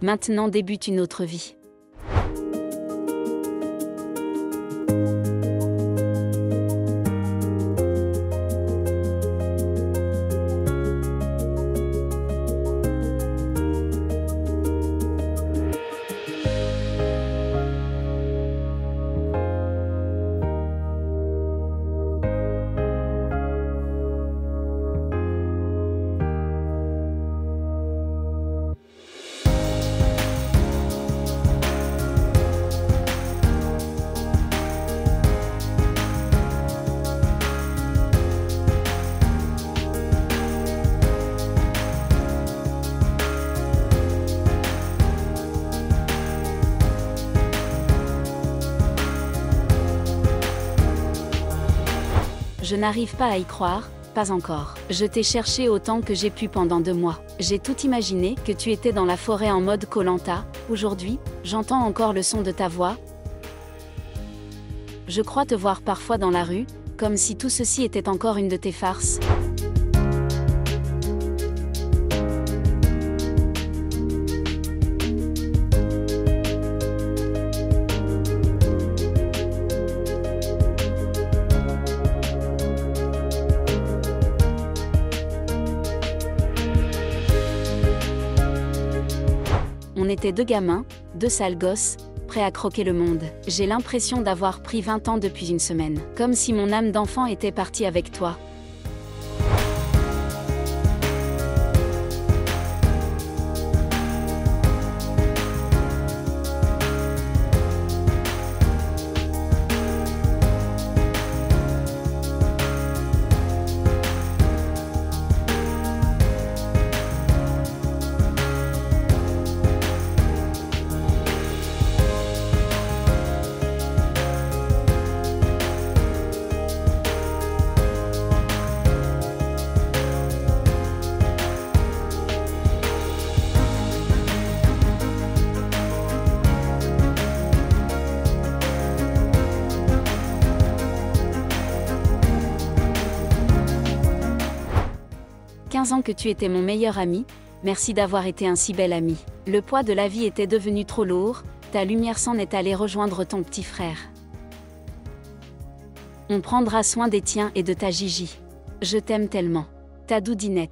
Maintenant débute une autre vie. Je n'arrive pas à y croire, pas encore. Je t'ai cherché autant que j'ai pu pendant 2 mois. J'ai tout imaginé, que tu étais dans la forêt en mode Koh-Lanta. Aujourd'hui, j'entends encore le son de ta voix. Je crois te voir parfois dans la rue, comme si tout ceci était encore une de tes farces. On était 2 gamins, 2 sales gosses, prêts à croquer le monde. J'ai l'impression d'avoir pris 20 ans depuis une semaine. Comme si mon âme d'enfant était partie avec toi. « 15 ans que tu étais mon meilleur ami, merci d'avoir été un si bel ami. Le poids de la vie était devenu trop lourd, ta lumière s'en est allée rejoindre ton petit frère. On prendra soin des tiens et de ta Gigi. Je t'aime tellement. Ta doudinette. »